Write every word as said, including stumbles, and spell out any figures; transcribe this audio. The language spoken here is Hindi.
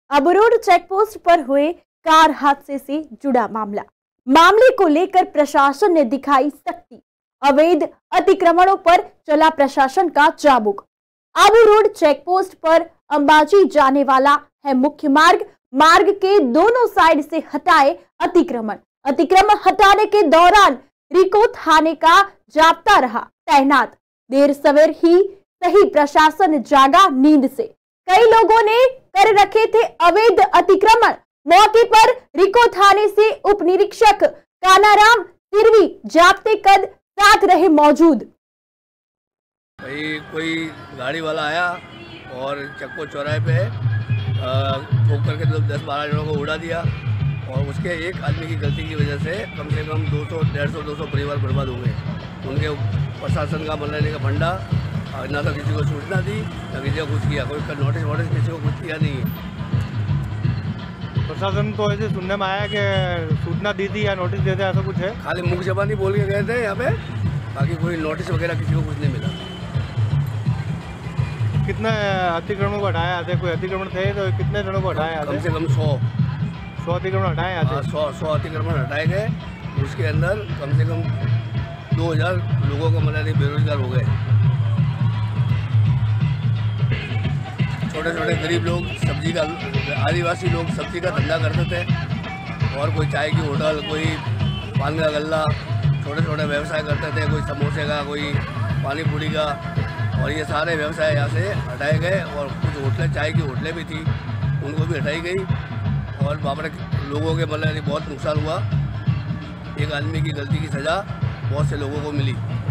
अबरोड चेकपोस्ट पर हुए कार हादसे से जुड़ा मामला। मामले को लेकर प्रशासन ने दिखाई सख्ती। अवैध अतिक्रमणों पर चला प्रशासन का चाबुक। अबरोड चेकपोस्ट पर अंबाजी जाने वाला है मुख्य मार्ग। मार्ग के दोनों साइड से हटाए अतिक्रमण। अतिक्रमण हटाने के दौरान रिको थाने का जाप्ता रहा तैनात। देर सवेर ही सही प्रशासन जागा नींद से। कई लोगों ने कर रखे थे अवैध अतिक्रमण। मौके पर रिको थाने से उप निरीक्षक कानाराम सीरवी जाप्ते कद साथ रहे मौजूद। भाई कोई गाड़ी वाला आया और चक्को चौराहे पे ठोक करके दस बारह जनों को उड़ा दिया और उसके एक आदमी की गलती की वजह से कम से कम दो सौ डेढ़ सौ दो सौ परिवार बर्बाद हो गए। उनके प्रशासन का मरने का फंडा, ना तो किसी को सूचना दी ना किसी को कुछ किया। कोई नोटिस वोटिस किसी को कुछ किया नहीं है। प्रशासन तो ऐसे सुनने में आया कि सूचना दी थी या नोटिस देते ऐसा कुछ है? खाली मुख जबानी बोल के गए थे यहाँ पे, बाकी कोई नोटिस वगैरह किसी को कुछ नहीं मिला। कितने अतिक्रमण को हटाया जाते? कोई अतिक्रमण थे तो कितने जनों को हटाया जाते? कम से कम सौ सौ अतिक्रमण हटाए जाते। सौ सौ अतिक्रमण हटाए गए। उसके अंदर कम से कम दो हजार लोगों को मतलब बेरोजगार हो गए। छोटे छोटे गरीब लोग सब्जी का, आदिवासी लोग सब्जी का धंधा करते थे और कोई चाय की होटल, कोई पान का गल्ला, छोटे छोटे व्यवसाय करते थे। कोई समोसे का, कोई पानी पूरी का, और ये सारे व्यवसाय यहाँ से हटाए गए। और कुछ होटलें, चाय की होटलें भी थी, उनको भी हटाई गई। और वहाँ पर लोगों के मतलब बहुत नुकसान हुआ। एक आदमी की गलती की सज़ा बहुत से लोगों को मिली।